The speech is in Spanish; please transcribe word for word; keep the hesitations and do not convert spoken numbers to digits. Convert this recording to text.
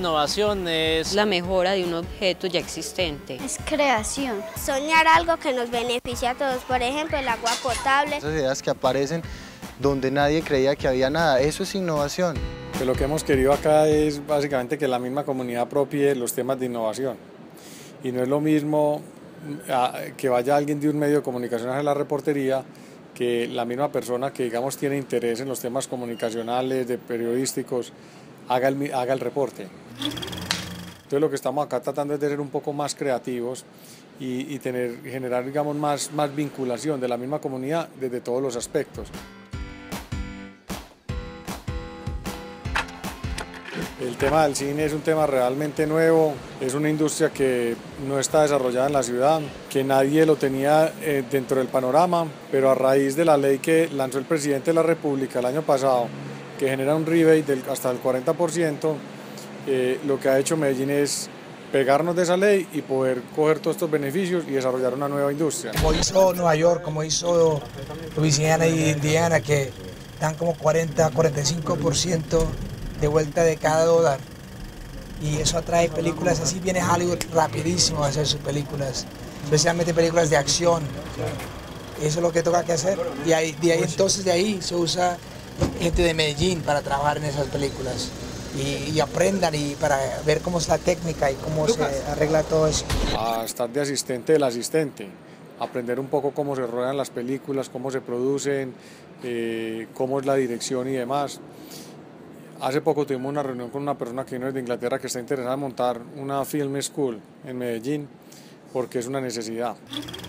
innovación es la mejora de un objeto ya existente. Es creación. Soñar algo que nos beneficie a todos, por ejemplo, el agua potable. Esas ideas que aparecen donde nadie creía que había nada, eso es innovación. Que lo que hemos querido acá es básicamente que la misma comunidad apropie los temas de innovación. Y no es lo mismo que vaya alguien de un medio de comunicación a la reportería que la misma persona que, digamos, tiene interés en los temas comunicacionales, de periodísticos, haga el, haga el reporte. Entonces lo que estamos acá tratando es de ser un poco más creativos y, y tener, generar, digamos, más, más vinculación de la misma comunidad desde todos los aspectos. El tema del cine es un tema realmente nuevo, es una industria que no está desarrollada en la ciudad, que nadie lo tenía eh, dentro del panorama, pero a raíz de la ley que lanzó el presidente de la República el año pasado, que genera un rebate del, hasta el cuarenta por ciento, eh, lo que ha hecho Medellín es pegarnos de esa ley y poder coger todos estos beneficios y desarrollar una nueva industria. Como hizo Nueva York, como hizo Luisiana y Indiana, que dan como cuarenta a cuarenta y cinco por ciento de vuelta de cada dólar, y eso atrae películas así. Viene Hollywood rapidísimo a hacer sus películas, especialmente películas de acción. Eso es lo que toca que hacer, y ahí, de ahí, entonces de ahí se usa gente de Medellín para trabajar en esas películas y, y aprendan y para ver cómo es la técnica y cómo se arregla todo eso. A estar de asistente del asistente, aprender un poco cómo se ruedan las películas, cómo se producen, eh, cómo es la dirección y demás. Hace poco tuvimos una reunión con una persona que vino desde Inglaterra que está interesada en montar una film school en Medellín porque es una necesidad.